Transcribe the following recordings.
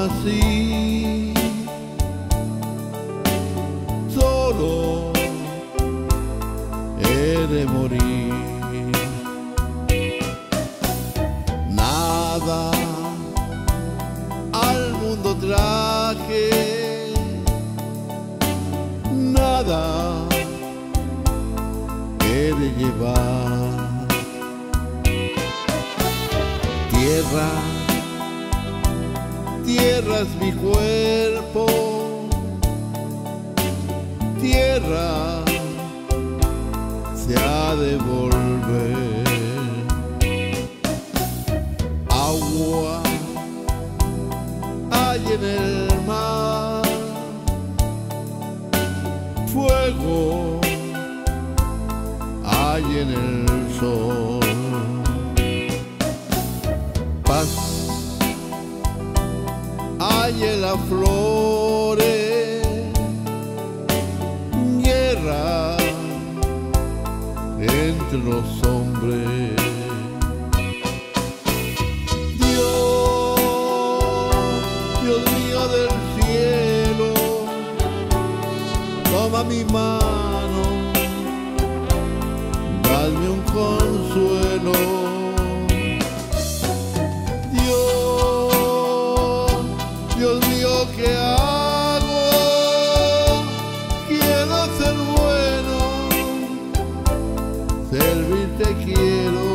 así, solo he de morir. Nada al mundo traje, nada he de llevar. Tierra, tierra es mi cuerpo, tierra se ha de volver. Agua hay en el mar, fuego hay en el sol. Paz hay en las flores, guerra entre los hombres. Dios mío del cielo, toma mi mano, dame un consuelo. Dios mío, ¿qué hago? Quiero ser bueno, servirte quiero.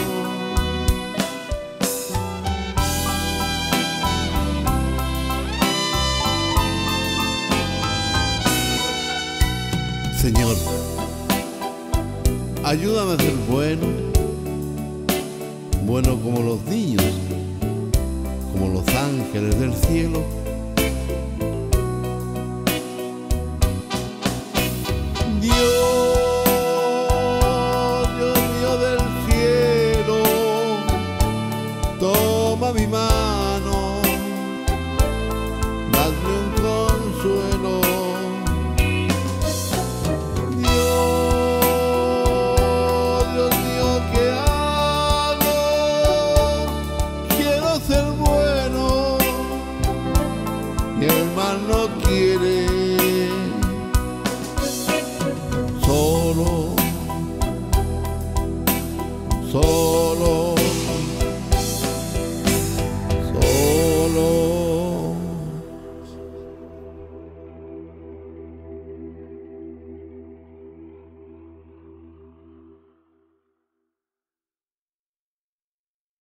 Señor, ayúdame a ser bueno, bueno como los niños, como los ángeles del cielo. Dios mío del cielo, toma mi mano, dame un consuelo. Dios mío, ¿qué hago? Quiero ser bueno,